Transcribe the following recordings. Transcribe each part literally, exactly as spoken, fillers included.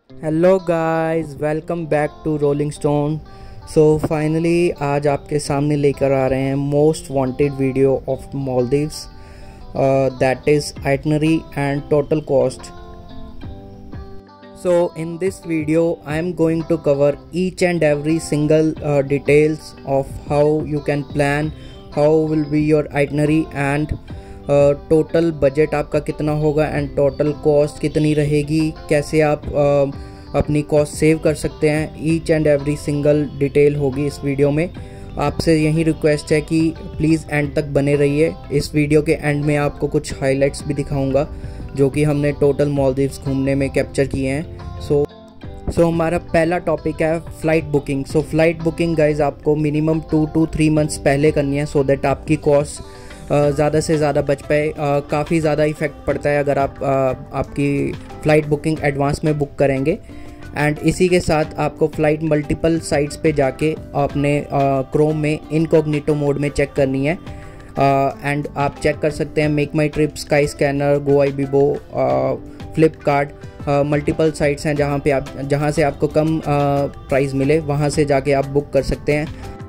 Hello guys, welcome back to rolling stone. So finally आज आपके सामने लेकर आ रहे हैं most wanted video of Maldives, that is itinerary and total cost. So in this video I am going to cover each and every single uh, details of how you can plan, how will be your itinerary and total uh, budget आपका कितना होगा and total cost कितनी रहेगी, कैसे आप uh, अपनी cost save कर सकते हैं. Each and every single detail होगी इस वीडियो में. आपसे यही रिक्वेस्ट है कि प्लीज़ एंड तक बने रहिए. इस वीडियो के एंड में आपको कुछ हाइलाइट्स भी दिखाऊंगा जो कि हमने टोटल मालदीव्स घूमने में कैप्चर किए हैं. सो सो so, हमारा पहला टॉपिक है flight booking. So flight booking guys आपको minimum two to three months पहले करनी है, सो दैट आपकी कॉस्ट ज़्यादा से ज़्यादा बच पाए. काफ़ी ज़्यादा इफ़ेक्ट पड़ता है अगर आप uh, आपकी फ़्लाइट बुकिंग एडवांस में बुक करेंगे. एंड इसी के साथ आपको फ़्लाइट मल्टीपल साइट्स पे जाके अपने क्रोम uh, में इनकॉग्निटो मोड में चेक करनी है. एंड uh, आप चेक कर सकते हैं make my trip, Skyscanner, Goibibo, Flipkart, multiple sites हैं जहाँ पे आप जहाँ से आपको कम प्राइस uh, मिले, वहाँ से जाके आप बुक कर सकते हैं.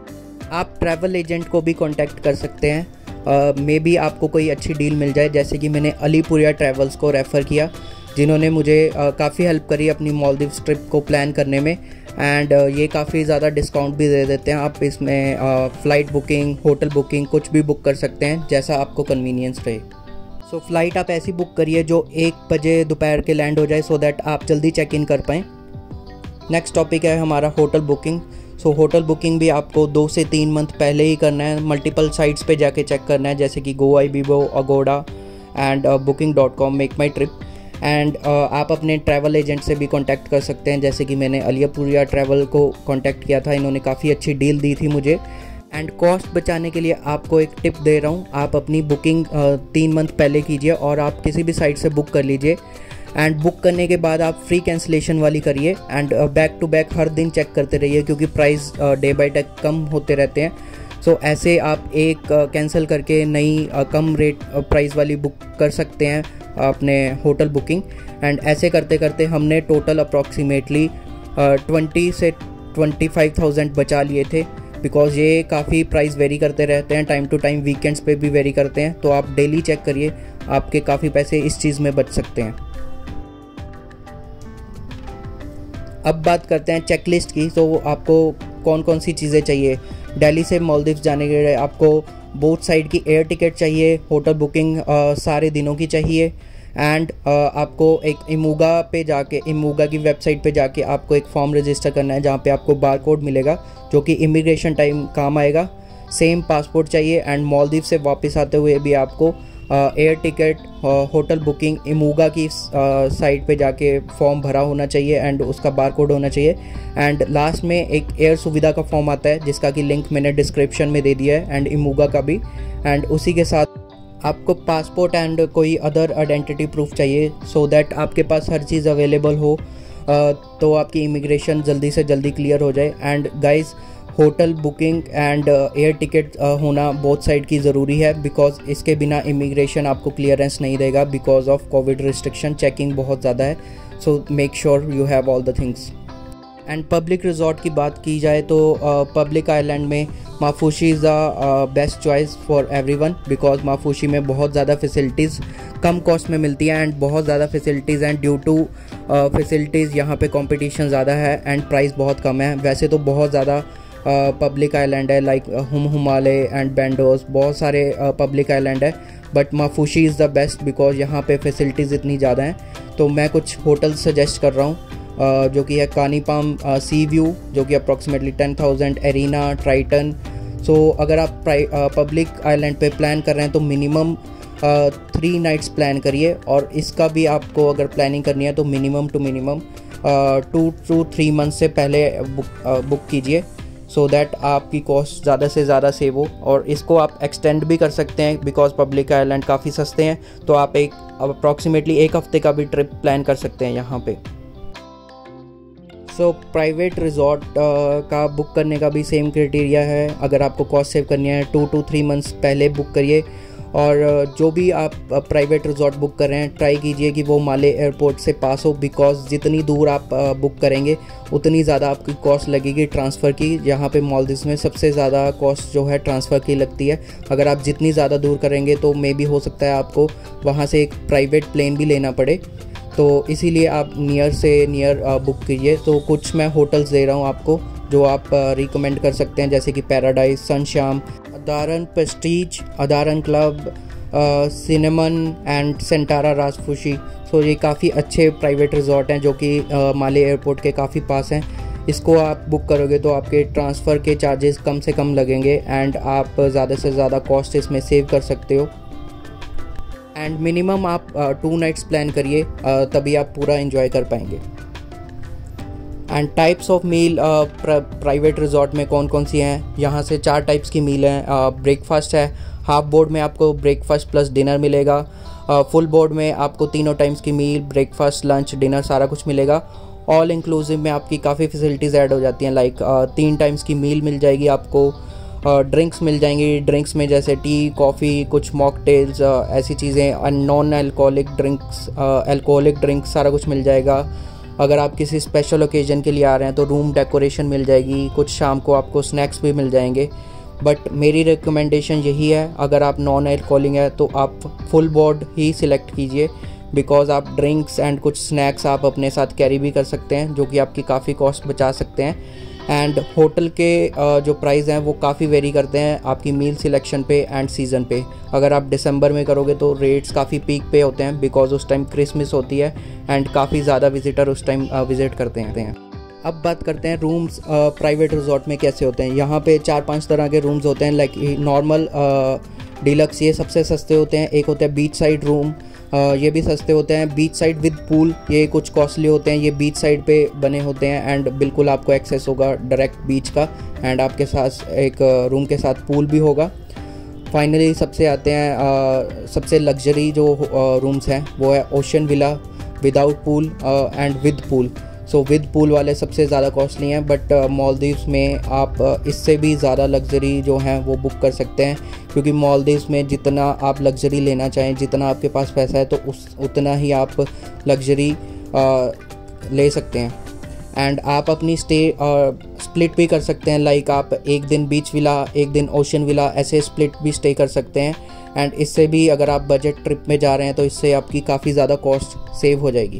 आप ट्रैवल एजेंट को भी कांटेक्ट कर सकते हैं. मे uh, बी आपको कोई अच्छी डील मिल जाए, जैसे कि मैंने अलीपुरिया ट्रैवल्स को रेफ़र किया जिन्होंने मुझे uh, काफ़ी हेल्प करी अपनी मालदीव्स ट्रिप को प्लान करने में. एंड uh, ये काफ़ी ज़्यादा डिस्काउंट भी दे देते हैं. आप इसमें फ़्लाइट बुकिंग, होटल बुकिंग कुछ भी बुक कर सकते हैं जैसा आपको कन्वीनियंस रहे. सो so, फ़्लाइट आप ऐसी बुक करिए जो एक बजे दोपहर के लैंड हो जाए, सो दैट आप जल्दी चेक इन कर पाएँ. नेक्स्ट टॉपिक है हमारा hotel booking. So so, hotel booking भी आपको दो से तीन मंथ पहले ही करना है. मल्टीपल साइट्स पे जाके चेक करना है, जैसे कि Goibibo, Agoda and booking dot com, make my trip. And आप अपने ट्रैवल एजेंट से भी कांटेक्ट कर सकते हैं, जैसे कि मैंने अलीपुरिया ट्रैवल को कांटेक्ट किया था. इन्होंने काफ़ी अच्छी डील दी थी मुझे. एंड कॉस्ट बचाने के लिए आपको एक टिप दे रहा हूँ, आप अपनी बुकिंग तीन मंथ पहले कीजिए और आप किसी भी साइट से बुक कर लीजिए. एंड बुक करने के बाद आप फ्री कैंसिलेशन वाली करिए एंड बैक टू बैक हर दिन चेक करते रहिए, क्योंकि प्राइस डे बाय डे कम होते रहते हैं. सो so, ऐसे आप एक कैंसिल uh, करके नई uh, कम रेट प्राइस वाली बुक कर सकते हैं अपने होटल बुकिंग. एंड ऐसे करते करते हमने टोटल अप्रॉक्सीमेटली ट्वेंटी से ट्वेंटी फाइव थाउजेंड बचा लिए थे, बिकॉज ये काफ़ी प्राइस वेरी करते रहते हैं, टाइम टू टाइम वीकेंड्स पे भी वेरी करते हैं. तो आप डेली चेक करिए, आपके काफ़ी पैसे इस चीज़ में बच सकते हैं. अब बात करते हैं चेकलिस्ट की. तो आपको कौन कौन सी चीज़ें चाहिए. दिल्ली से मालदीव्स जाने के लिए आपको बोथ साइड की एयर टिकट चाहिए, होटल बुकिंग uh, सारे दिनों की चाहिए. एंड uh, आपको एक इमूगा पे जाके इमूगा की वेबसाइट पे जाके आपको एक फॉर्म रजिस्टर करना है, जहाँ पे आपको बार कोड मिलेगा जो कि इमिग्रेशन टाइम काम आएगा. सेम पासपोर्ट चाहिए. एंड मालदीव से वापस आते हुए भी आपको air ticket, hotel booking, Imuga की साइट पे जाके फॉर्म भरा होना चाहिए एंड उसका बार कोड होना चाहिए. एंड लास्ट में एक एयर सुविधा का फॉर्म आता है जिसका कि लिंक मैंने डिस्क्रिप्शन में दे दिया है, एंड इमूगा का भी. एंड उसी के साथ आपको पासपोर्ट एंड कोई अदर आइडेंटिटी प्रूफ चाहिए, सो दैट आपके पास हर चीज़ अवेलेबल हो, तो आपकी इमिग्रेशन जल्दी से जल्दी क्लियर हो जाए. And guys, hotel booking and air ticket होना बोथ साइड की ज़रूरी है, बिकॉज इसके बिना इमिग्रेशन आपको क्लियरेंस नहीं देगा because of covid restriction. Checking बहुत ज़्यादा है, so make sure you have all the things. And public resort की बात की जाए तो पब्लिक uh, आइलैंड में Maafushi is the best choice for everyone, because Maafushi में बहुत ज़्यादा फैसिलिटीज़ कम कॉस्ट में मिलती हैं एंड बहुत ज़्यादा facilities and due to facilities यहाँ पे कंपटीशन ज़्यादा है एंड प्राइस बहुत कम है. वैसे तो बहुत ज़्यादा पब्लिक आइलैंड है, लाइक हुम हुमाले एंड बैंडोस, बहुत सारे पब्लिक आइलैंड है, but Maafushi is the best because यहाँ पे फैसिलिटीज़ इतनी ज़्यादा हैं. तो मैं कुछ होटल सजेस्ट कर रहा हूँ, uh, जो कि है कानीपाम सी व्यू, जो कि approximately ten thousand, Arena, Triton. So अगर आप पब्लिक आइलैंड पे प्लान कर रहे हैं तो मिनिमम थ्री नाइट्स प्लान करिए, और इसका भी आपको अगर प्लानिंग करनी है तो minimum two minimum two to three month से पहले बुक बुक कीजिए, सो दैट आपकी कॉस्ट ज़्यादा से ज़्यादा सेव हो. और इसको आप एक्सटेंड भी कर सकते हैं बिकॉज पब्लिक आइलैंड काफ़ी सस्ते हैं, तो आप एक अप्रॉक्सीमेटली एक हफ्ते का भी ट्रिप प्लान कर सकते हैं यहाँ पे. सो प्राइवेट रिजॉर्ट का बुक करने का भी सेम क्राइटेरिया है. अगर आपको कॉस्ट सेव करनी है, टू टू थ्री मंथ्स पहले बुक करिए और जो भी आप प्राइवेट रिजॉर्ट बुक कर रहे हैं ट्राई कीजिए कि वो माले एयरपोर्ट से पास हो, बिकॉज जितनी दूर आप बुक करेंगे उतनी ज़्यादा आपकी कॉस्ट लगेगी ट्रांसफ़र की। यहाँ पे मालदीव्स में सबसे ज़्यादा कॉस्ट जो है ट्रांसफ़र की लगती है। अगर आप जितनी ज़्यादा दूर करेंगे तो मे भी हो सकता है आपको वहाँ से एक प्राइवेट प्लेन भी लेना पड़े, तो इसीलिए आप नियर से नियर बुक कीजिए। तो कुछ मैं होटल्स दे रहा हूँ आपको जो आप रिकमेंड कर सकते हैं, जैसे कि Paradise, Sun Siyam, Adaaran Prestige, Adaaran Club, Cinnamon and Centara Ras Fushi. So ये काफ़ी अच्छे प्राइवेट रिजॉर्ट हैं जो कि माले एयरपोर्ट के काफ़ी पास हैं। इसको आप बुक करोगे तो आपके ट्रांसफ़र के चार्जेस कम से कम लगेंगे एंड आप ज़्यादा से ज़्यादा कॉस्ट इसमें सेव कर सकते हो। एंड मिनिमम आप टू नाइट्स प्लान करिए, तभी आप पूरा एंजॉय कर पाएंगे। And types of meal private resort में कौन कौन सी हैं, यहाँ से चार टाइप्स की मील हैं। ब्रेकफास्ट है, हाफ बोर्ड में आपको ब्रेकफास्ट प्लस डिनर मिलेगा। फुल बोर्ड में आपको तीनों टाइम्स की मील, ब्रेकफास्ट, लंच, डिनर सारा कुछ मिलेगा। ऑल इंक्लूसिव में आपकी काफ़ी फैसिलिटीज़ ऐड हो जाती हैं, लाइक तीन टाइम्स की मील मिल जाएगी आपको, ड्रिंक्स मिल जाएंगी। ड्रिंक्स में जैसे टी, कॉफ़ी, कुछ मॉकटेल्स, ऐसी चीज़ें, non alcoholic drinks, alcoholic drinks सारा कुछ मिल जाएगा। अगर आप किसी स्पेशल ओकेजन के लिए आ रहे हैं तो रूम डेकोरेशन मिल जाएगी, कुछ शाम को आपको स्नैक्स भी मिल जाएंगे। बट मेरी रिकमेंडेशन यही है, अगर आप नॉन अल्कोहलिक है तो आप फुल बोर्ड ही सिलेक्ट कीजिए, बिकॉज आप ड्रिंक्स एंड कुछ स्नैक्स आप अपने साथ कैरी भी कर सकते हैं जो कि आपकी काफ़ी कॉस्ट बचा सकते हैं। एंड होटल के जो प्राइस हैं वो काफ़ी वेरी करते हैं आपकी मील सिलेक्शन पे एंड सीज़न पे। अगर आप दिसंबर में करोगे तो रेट्स काफ़ी पीक पे होते हैं, बिकॉज उस टाइम क्रिसमस होती है एंड काफ़ी ज़्यादा विजिटर उस टाइम विज़िट करते हैं। अब बात करते हैं रूम्स प्राइवेट रिजॉर्ट में कैसे होते हैं। यहाँ पे चार पांच तरह के रूम्स होते हैं, लाइक नॉर्मल, डीलक्स, ये सबसे सस्ते होते हैं। एक होता है बीच साइड रूम, ये भी सस्ते होते हैं। बीच साइड विद पूल, ये कुछ कॉस्टली होते हैं। ये बीच साइड पे बने होते हैं एंड बिल्कुल आपको एक्सेस होगा डायरेक्ट बीच का, एंड आपके साथ एक रूम के साथ पूल भी होगा। फाइनली सबसे आते हैं आ, सबसे लग्जरी जो रूम्स हैं वो है ocean villa without pool and with pool. So with pool वाले सबसे ज़्यादा कॉस्टली हैं, बट मालदीव्स में आप uh, इससे भी ज़्यादा लग्जरी जो हैं वो बुक कर सकते हैं, क्योंकि मालदीव्स में जितना आप लग्जरी लेना चाहें, जितना आपके पास पैसा है तो उस उतना ही आप लग्जरी uh, ले सकते हैं। एंड आप अपनी स्टे स्प्लिट भी कर सकते हैं, लाइक आप एक दिन बीच विला, एक दिन ओशन विला, ऐसे स्प्लिट भी स्टे कर सकते हैं। एंड इससे भी अगर आप बजट ट्रिप में जा रहे हैं तो इससे आपकी काफ़ी ज़्यादा कॉस्ट सेव हो जाएगी।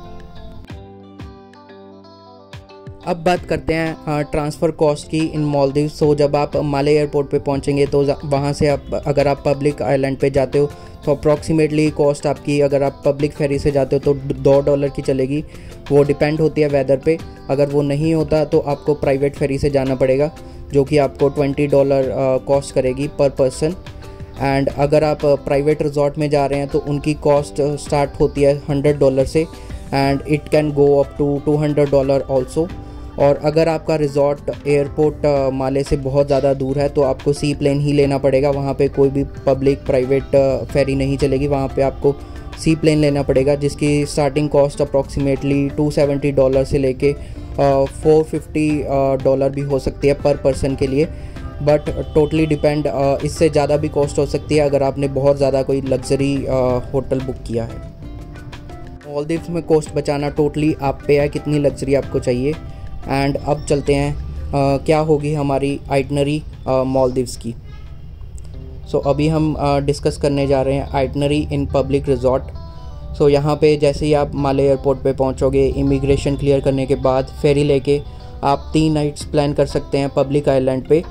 अब बात करते हैं ट्रांसफ़र कॉस्ट की इन मालदीव्स। सो जब आप माले एयरपोर्ट पे पहुंचेंगे तो वहाँ से आप, अगर आप पब्लिक आइलैंड पे जाते हो तो अप्रॉक्सीमेटली कॉस्ट आपकी, अगर आप पब्लिक फेरी से जाते हो तो दो डॉलर की चलेगी। वो डिपेंड होती है वेदर पे। अगर वो नहीं होता तो आपको प्राइवेट फेरी से जाना पड़ेगा, जो कि आपको ट्वेंटी डॉलर कॉस्ट करेगी पर पर्सन। एंड अगर आप प्राइवेट रिजॉर्ट में जा रहे हैं तो उनकी कॉस्ट स्टार्ट होती है हंड्रेड डॉलर से and it can go up to two hundred dollar also. और अगर आपका रिजॉर्ट एयरपोर्ट माले से बहुत ज़्यादा दूर है तो आपको सी प्लेन ही लेना पड़ेगा। वहाँ पे कोई भी पब्लिक प्राइवेट फेरी नहीं चलेगी, वहाँ पे आपको सी प्लेन लेना पड़ेगा, जिसकी starting cost approximately two seventy dollar से लेके फोर फिफ्टी डॉलर भी हो सकती है पर पर्सन के लिए। बट टोटली डिपेंड, इससे ज़्यादा भी कॉस्ट हो सकती है अगर आपने बहुत ज़्यादा कोई लग्जरी होटल बुक किया है। मालदीव्स में कॉस्ट बचाना टोटली आप पे है, कितनी लग्जरी आपको चाहिए। एंड अब चलते हैं आ, क्या होगी हमारी आइटनरी मालदीव्स की। सो so, अभी हम डिस्कस करने जा रहे हैं itinerary in public resort. So यहाँ पे जैसे ही आप माले एयरपोर्ट पे पहुँचोगे, इमिग्रेशन क्लियर करने के बाद फेरी लेके आप तीन नाइट्स प्लान कर सकते हैं पब्लिक आइलैंड पे।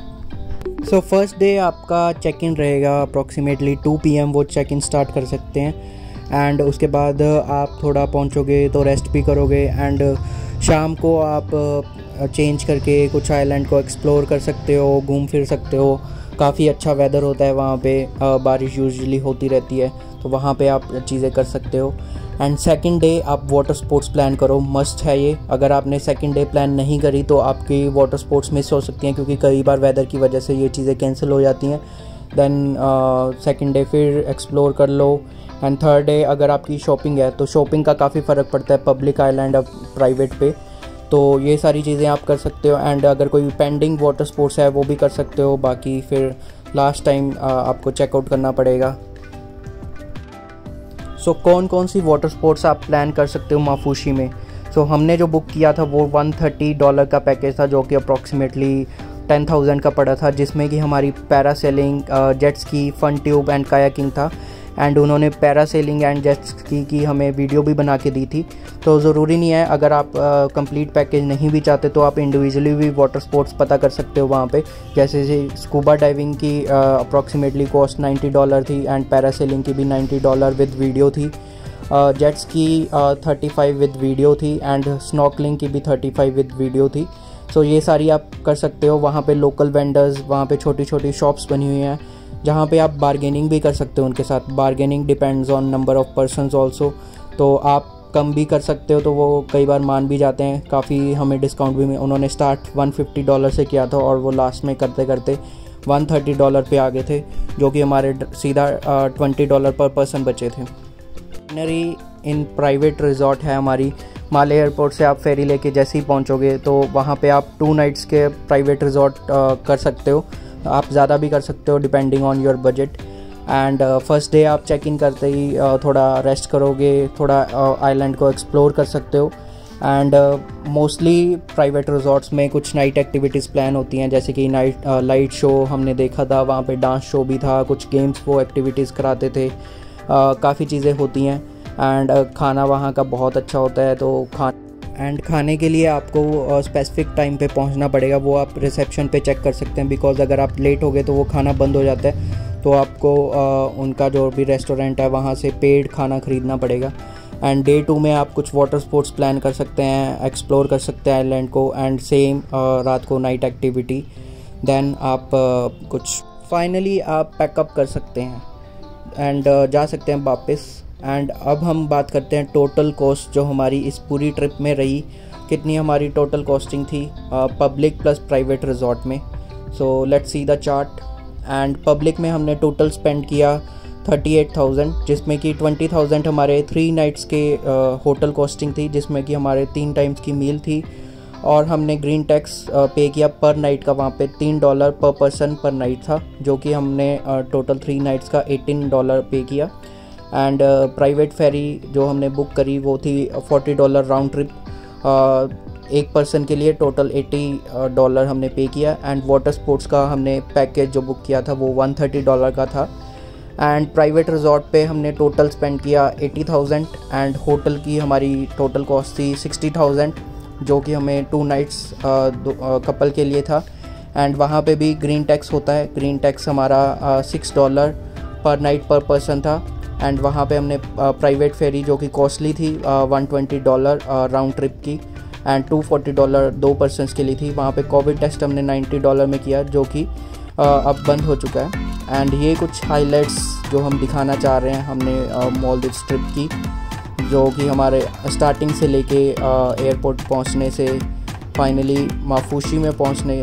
सो फर्स्ट डे आपका चेक इन रहेगा अप्रॉक्सीमेटली टू पी एम, वो चेक इन स्टार्ट कर सकते हैं। एंड उसके बाद आप थोड़ा पहुँचोगे तो रेस्ट भी करोगे एंड शाम को आप चेंज करके कुछ आइलैंड को एक्सप्लोर कर सकते हो, घूम फिर सकते हो। काफ़ी अच्छा वेदर होता है वहाँ पे, बारिश यूजुअली होती रहती है तो वहाँ पे आप चीज़ें कर सकते हो। एंड सेकंड डे आप वाटर स्पोर्ट्स प्लान करो, मस्ट है ये। अगर आपने सेकंड डे प्लान नहीं करी तो आपकी वाटर स्पोर्ट्स मिस हो सकती हैं, क्योंकि कई बार वेदर की वजह से ये चीज़ें कैंसिल हो जाती हैं। देन सेकंड डे फिर एक्सप्लोर कर लो। एंड थर्ड डे अगर आपकी शॉपिंग है तो शॉपिंग का काफ़ी फ़र्क पड़ता है पब्लिक आइलैंड और प्राइवेट पे, तो ये सारी चीज़ें आप कर सकते हो। एंड अगर कोई पेंडिंग वाटर स्पोर्ट्स है वो भी कर सकते हो। बाकी फिर लास्ट टाइम आपको चेकआउट करना पड़ेगा। सो so, कौन कौन सी वाटर स्पोर्ट्स आप प्लान कर सकते हो माफूशी में। सो so, हमने जो बुक किया था वो वन थर्टी डॉलर का पैकेज था, जो कि अप्रॉक्सीमेटली टेन थाउजेंड का पड़ा था, जिसमें कि हमारी parasailing, jet ski, fun tube and kayaking था। एंड उन्होंने पैरासेलिंग एंड जेट स्की की हमें वीडियो भी बना के दी थी। तो ज़रूरी नहीं है, अगर आप कंप्लीट पैकेज नहीं भी चाहते तो आप इंडिविजुअली भी वाटर स्पोर्ट्स पता कर सकते हो वहाँ पे। जैसे स्कूबा डाइविंग की अप्रॉक्सीमेटली कॉस्ट नाइन्टी डॉलर थी एंड पैरासेलिंग की भी नाइन्टी डॉलर विद वीडियो थी। Jet ski thirty five with video थी एंड स्नॉर्कलिंग की भी थर्टी फाइव विद वीडियो थी। सो so, ये सारी आप कर सकते हो। वहाँ पे लोकल वेंडर्स, वहाँ पे छोटी छोटी शॉप्स बनी हुई हैं जहाँ पे आप बारगेनिंग भी कर सकते हो उनके साथ। Bargaining depends on number of persons also, तो आप कम भी कर सकते हो, तो वो कई बार मान भी जाते हैं। काफ़ी हमें डिस्काउंट भी, उन्होंने स्टार्ट वन फिफ्टी डॉलर से किया था और वो लास्ट में करते करते वन थर्टी डॉलर पे आ गए थे, जो कि हमारे सीधा ट्वेंटी डॉलर पर पर्सन बचे थे। आइटनरी इन प्राइवेट रिजॉर्ट है हमारी। माले एयरपोर्ट से आप फेरी लेके जैसे ही पहुंचोगे तो वहाँ पे आप टू नाइट्स के प्राइवेट रिजॉर्ट कर सकते हो। आप ज़्यादा भी कर सकते हो depending on your budget. And first day आप चेक इन करते ही uh, थोड़ा रेस्ट करोगे, थोड़ा आइलैंड uh, को एक्सप्लोर कर सकते हो। एंड मोस्टली प्राइवेट रिजॉर्ट्स में कुछ नाइट एक्टिविटीज़ प्लान होती हैं, जैसे कि नाइट लाइट शो हमने देखा था, वहाँ पे डांस शो भी था, कुछ गेम्स वो एक्टिविटीज़ कराते थे, uh, काफ़ी चीज़ें होती हैं। एंड uh, खाना वहाँ का बहुत अच्छा होता है। तो खा एंड खाने के लिए आपको स्पेसिफिक टाइम पे पहुँचना पड़ेगा, वो आप रिसेप्शन पे चेक कर सकते हैं। बिकॉज़ अगर आप लेट हो गए तो वो खाना बंद हो जाता है, तो आपको uh, उनका जो भी रेस्टोरेंट है वहाँ से पेड खाना ख़रीदना पड़ेगा। एंड डे टू में आप कुछ वाटर स्पोर्ट्स प्लान कर सकते हैं, एक्सप्लोर कर सकते हैं आइलैंड को, एंड सेम uh, रात को नाइट एक्टिविटी। देन आप uh, कुछ फाइनली आप पैकअप कर सकते हैं एंड uh, जा सकते हैं वापस। एंड अब हम बात करते हैं टोटल कॉस्ट जो हमारी इस पूरी ट्रिप में रही, कितनी हमारी टोटल कॉस्टिंग थी पब्लिक प्लस प्राइवेट रिजॉर्ट में। So let's see the chart. And public में हमने टोटल स्पेंड किया थर्टी एट थाउजेंड, जिसमें कि ट्वेंटी थाउजेंड हमारे थ्री नाइट्स के होटल कॉस्टिंग थी, जिसमें कि हमारे तीन टाइम्स की मील थी। और हमने ग्रीन टैक्स पे किया पर नाइट का, वहाँ पे तीन डॉलर पर पर्सन पर नाइट था, जो कि हमने टोटल थ्री नाइट्स का एटीन डॉलर पे किया। एंड प्राइवेट फेरी जो हमने बुक करी वो थी फोर्टी डॉलर राउंड ट्रिप, एक पर्सन के लिए टोटल एटी डॉलर हमने पे किया। एंड वाटर स्पोर्ट्स का हमने पैकेज जो बुक किया था वो वन थर्टी डॉलर का था। एंड प्राइवेट रिजॉर्ट पे हमने टोटल स्पेंड किया एटी थाउजेंड एंड होटल की हमारी टोटल कॉस्ट थी सिक्सटी थाउजेंड, जो कि हमें टू नाइट्स कपल के लिए था। एंड वहाँ पे भी ग्रीन टैक्स होता है, ग्रीन टैक्स हमारा six dollar per night per person था। एंड वहाँ पे हमने प्राइवेट फेरी जो कि कॉस्टली थी one twenty dollar round trip की, एंड टू फोर्टी डॉलर दो पर्सनस के लिए थी। वहाँ पे कोविड टेस्ट हमने नाइन्टी डॉलर में किया, जो कि अब बंद हो चुका है। एंड ये कुछ हाइलाइट्स जो हम दिखाना चाह रहे हैं हमने मालदीव्स ट्रिप की, जो कि हमारे स्टार्टिंग से लेके एयरपोर्ट पहुँचने से फाइनली माफूशी में पहुँचने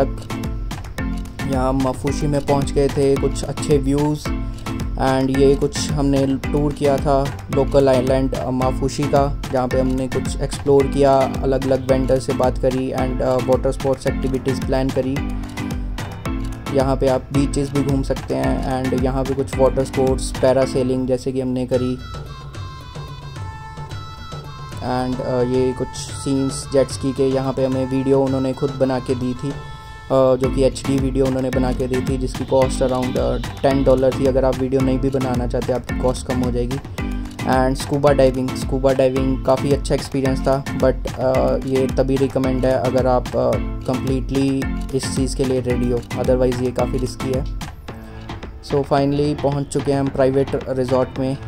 तक। यहाँ माफूशी में पहुँच गए थे, कुछ अच्छे व्यूज़। एंड ये कुछ हमने टूर किया था लोकल आइलैंड माफूशी का, जहाँ पे हमने कुछ एक्सप्लोर किया, अलग अलग वेंडर से बात करी and water sports activities plan करी। यहाँ पे आप बीचेस भी घूम सकते हैं एंड यहाँ पे कुछ वाटर स्पोर्ट्स, पैरासेलिंग जैसे कि हमने करी। एंड uh, ये कुछ सीन्स जेट स्की के, यहाँ पे हमें वीडियो उन्होंने खुद बना के दी थी, Uh, जो कि एच डी वीडियो उन्होंने बना के दी थी, जिसकी कॉस्ट अराउंड टेन डॉलर थी। अगर आप वीडियो नहीं भी बनाना चाहते आपकी कॉस्ट कम हो जाएगी। And scuba diving scuba diving काफ़ी अच्छा एक्सपीरियंस था, बट uh, ये तभी रिकमेंड है अगर आप कम्प्लीटली uh, इस चीज़ के लिए रेडी हो, अदरवाइज़ ये काफ़ी रिस्की है। सो फाइनली पहुंच चुके हैं हम प्राइवेट रिजॉर्ट में,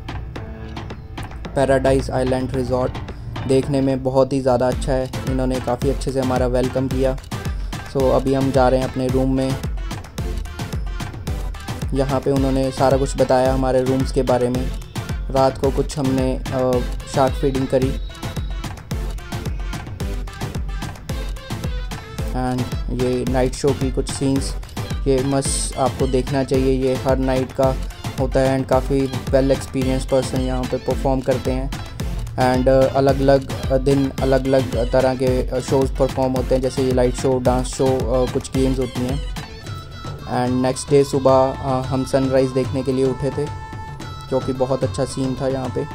पैराडाइज आइलैंड रिजॉर्ट। देखने में बहुत ही ज़्यादा अच्छा है, इन्होंने काफ़ी अच्छे से हमारा वेलकम किया। सो so, अभी हम जा रहे हैं अपने रूम में। यहाँ पे उन्होंने सारा कुछ बताया हमारे रूम्स के बारे में। रात को कुछ हमने शार्क फीडिंग करी एंड ये नाइट शो की कुछ सीन्स, ये मस्त आपको देखना चाहिए, ये हर नाइट का होता है एंड काफ़ी वेल एक्सपीरियंस पर्सन यहाँ पे परफॉर्म करते हैं। एंड uh, अलग अलग दिन अलग अलग तरह के शोज़ परफॉर्म होते हैं, जैसे ये light show, dance show, uh, कुछ गेम्स होती हैं। एंड नेक्स्ट डे सुबह हम सनराइज़ देखने के लिए उठे थे, जो कि बहुत अच्छा सीन था यहाँ पे।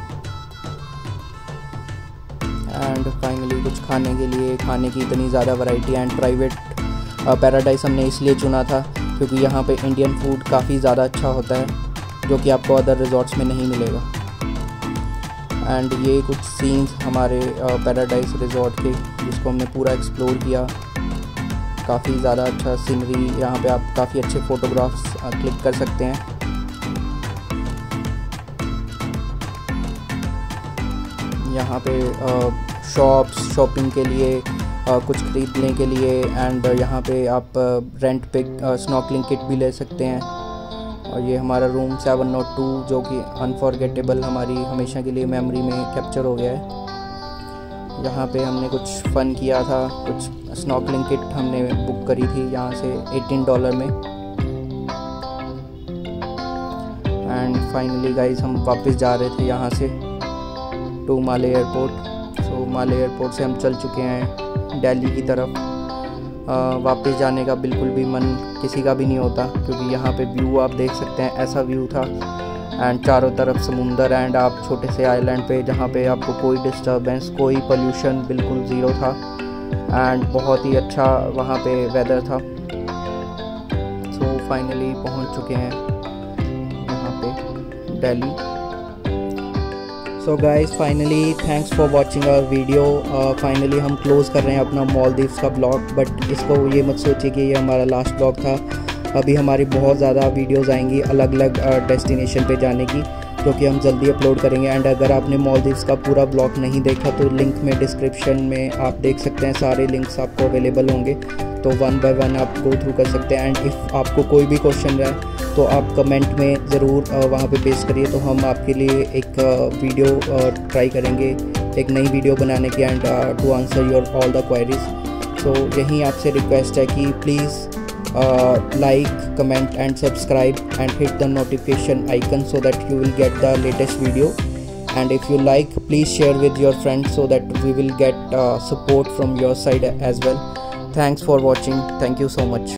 एंड फाइनली कुछ खाने के लिए, खाने की इतनी ज़्यादा वैरायटी। एंड प्राइवेट पैराडाइज हमने इसलिए चुना था क्योंकि यहाँ पे इंडियन फूड काफ़ी ज़्यादा अच्छा होता है, जो कि आपको अदर रिजॉर्ट्स में नहीं मिलेगा। एंड ये कुछ सीन्स हमारे पैराडाइज रिजॉर्ट के, जिसको हमने पूरा एक्सप्लोर किया। काफ़ी ज़्यादा अच्छा सीनरी, यहाँ पे आप काफ़ी अच्छे फ़ोटोग्राफ्स क्लिक कर सकते हैं। यहाँ पे शॉप्स, शॉपिंग के लिए, आ, कुछ खरीदने के लिए। एंड यहाँ पे आप रेंट पे स्नॉर्कलिंग किट भी ले सकते हैं। और ये हमारा रूम सेवन ओ टू, जो कि अनफॉरगेटेबल हमारी हमेशा के लिए मेमोरी में कैप्चर हो गया है। यहाँ पे हमने कुछ फ़न किया था, कुछ स्नॉर्कलिंग किट हमने बुक करी थी यहाँ से अठारह डॉलर में। एंड फाइनली गाइस हम वापस जा रहे थे यहाँ से to Male airport. So Male airport से हम चल चुके हैं दिल्ली की तरफ। आ, वापस जाने का बिल्कुल भी मन किसी का भी नहीं होता, क्योंकि यहाँ पे व्यू आप देख सकते हैं, ऐसा व्यू था। एंड चारों तरफ समुंदर, एंड आप छोटे से आइलैंड पे जहाँ पे आपको कोई डिस्टर्बेंस, कोई पोल्यूशन बिल्कुल ज़ीरो था। एंड बहुत ही अच्छा वहाँ पे वेदर था। सो फाइनली पहुँच चुके हैं यहाँ पे Delhi. So guys finally thanks for watching our video. Finally हम क्लोज़ कर रहे हैं अपना मालदीव्स का ब्लॉग, बट इसको ये मत सोचिए कि ये हमारा लास्ट ब्लॉग था। अभी हमारी बहुत ज़्यादा वीडियोस आएंगी अलग अलग डेस्टिनेशन पे जाने की, जो कि हम जल्दी अपलोड करेंगे। एंड अगर आपने मालदीव्स का पूरा ब्लॉग नहीं देखा तो लिंक में डिस्क्रिप्शन में आप देख सकते हैं, सारे लिंक्स आपको अवेलेबल होंगे, तो वन बाय वन आप गो थ्रू कर सकते हैं। एंड इफ़ आपको कोई भी क्वेश्चन रहे तो आप कमेंट में ज़रूर वहाँ पे पेश करिए, तो हम आपके लिए एक वीडियो ट्राई करेंगे, एक नई वीडियो बनाने की, and to answer your all the queries. So यही आपसे रिक्वेस्ट है कि please like, comment and subscribe and hit the notification icon so that you will get the latest video. And if you like, please share with your friends so that we will get uh, support from your side as well. Thanks for watching. Thank you so much.